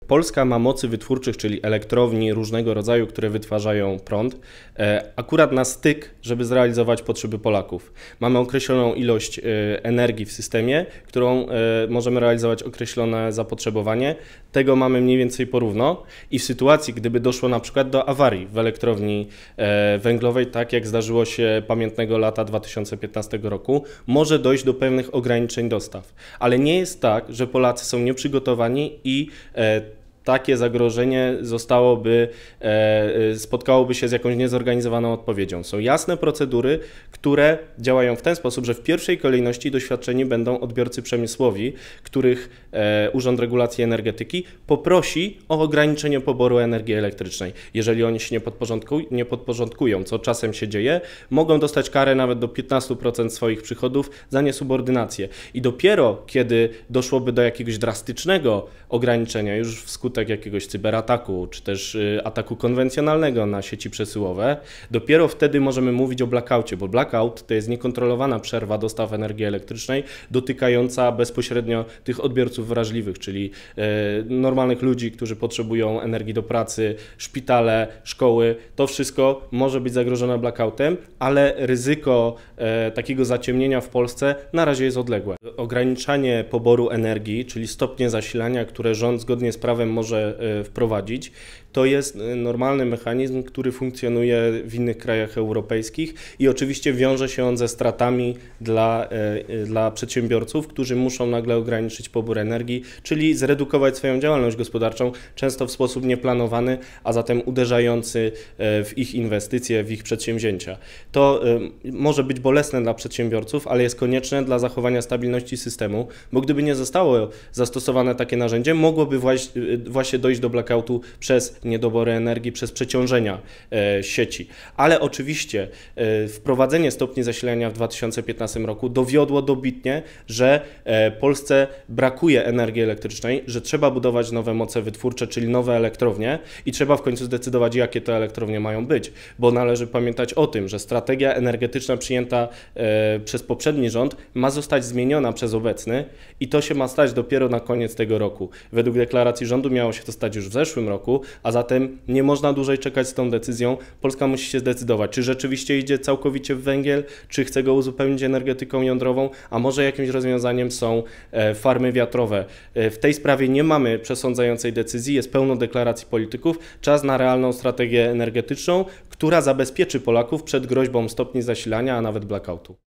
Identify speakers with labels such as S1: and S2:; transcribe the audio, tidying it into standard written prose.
S1: Polska ma mocy wytwórczych, czyli elektrowni różnego rodzaju, które wytwarzają prąd, akurat na styk, żeby zrealizować potrzeby Polaków. Mamy określoną ilość energii w systemie, którą możemy realizować określone zapotrzebowanie. Tego mamy mniej więcej porówno i w sytuacji, gdyby doszło na przykład do awarii w elektrowni węglowej, tak jak zdarzyło się pamiętnego lata 2015 roku, może dojść do pewnych ograniczeń dostaw. Ale nie jest tak, że Polacy są nieprzygotowani i takie zagrożenie spotkałoby się z jakąś niezorganizowaną odpowiedzią. Są jasne procedury, które działają w ten sposób, że w pierwszej kolejności doświadczeni będą odbiorcy przemysłowi, których Urząd Regulacji Energetyki poprosi o ograniczenie poboru energii elektrycznej. Jeżeli oni się nie podporządkują, co czasem się dzieje, mogą dostać karę nawet do 15% swoich przychodów za niesubordynację. I dopiero kiedy doszłoby do jakiegoś drastycznego ograniczenia, już wskutek jakiegoś cyberataku, czy też ataku konwencjonalnego na sieci przesyłowe, dopiero wtedy możemy mówić o blackoutie, bo blackout to jest niekontrolowana przerwa dostaw energii elektrycznej dotykająca bezpośrednio tych odbiorców wrażliwych, czyli normalnych ludzi, którzy potrzebują energii do pracy, szpitale, szkoły. To wszystko może być zagrożone blackoutem, ale ryzyko takiego zaciemnienia w Polsce na razie jest odległe. Ograniczanie poboru energii, czyli stopnie zasilania, które rząd zgodnie z prawem może wprowadzić, to jest normalny mechanizm, który funkcjonuje w innych krajach europejskich i oczywiście wiąże się on ze stratami dla przedsiębiorców, którzy muszą nagle ograniczyć pobór energii, czyli zredukować swoją działalność gospodarczą, często w sposób nieplanowany, a zatem uderzający w ich inwestycje, w ich przedsięwzięcia. To może być bolesne dla przedsiębiorców, ale jest konieczne dla zachowania stabilności systemu, bo gdyby nie zostało zastosowane takie narzędzie, mogłoby właśnie dojść do blackoutu przez niedobory energii, przez przeciążenia sieci. Ale oczywiście wprowadzenie stopni zasilania w 2015 roku dowiodło dobitnie, że Polsce brakuje energii elektrycznej, że trzeba budować nowe moce wytwórcze, czyli nowe elektrownie i trzeba w końcu zdecydować, jakie te elektrownie mają być, bo należy pamiętać o tym, że strategia energetyczna przyjęta przez poprzedni rząd ma zostać zmieniona przez obecny i to się ma stać dopiero na koniec tego roku. Według deklaracji rządu miało się to stać już w zeszłym roku, a zatem nie można dłużej czekać z tą decyzją. Polska musi się zdecydować, czy rzeczywiście idzie całkowicie w węgiel, czy chce go uzupełnić energetyką jądrową, a może jakimś rozwiązaniem są farmy wiatrowe. W tej sprawie nie mamy przesądzającej decyzji, jest pełno deklaracji polityków. Czas na realną strategię energetyczną, która zabezpieczy Polaków przed groźbą stopni zasilania, a nawet blackoutu.